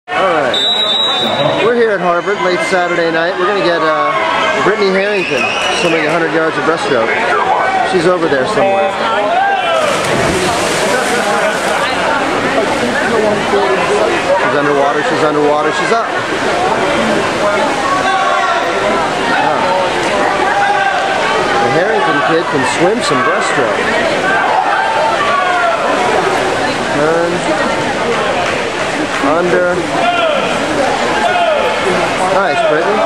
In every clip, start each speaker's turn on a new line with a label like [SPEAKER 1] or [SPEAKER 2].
[SPEAKER 1] Alright, we're here at Harvard late Saturday night. We're going to get Brittany Harrington swimming 100 yards of breaststroke. She's over there somewhere. She's underwater, she's underwater, she's up. Wow. The Harrington kid can swim some breaststroke. Turn. Under. Nice, Brittany.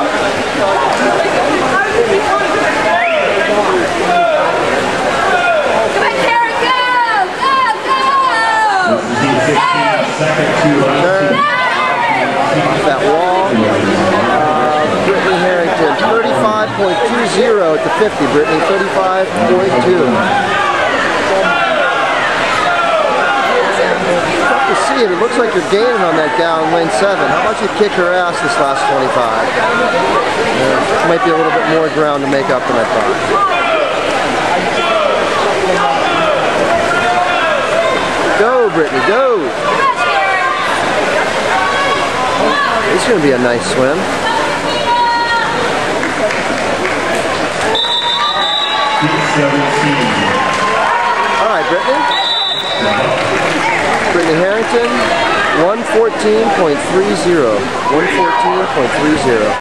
[SPEAKER 2] Come on, Kara, go! Go, go!
[SPEAKER 1] Turn. Off that wall. Brittany Harrington, 35.20 to 50. Brittany, 35.2. See it. It looks like you're gaining on that gal in lane 7. How about you kick her ass this last 25? Might be a little bit more ground to make up than I thought. Go, Brittany, go! This is going to be a nice swim. Alright, Brittany. Brittany Harrington, 114.30. 114.30.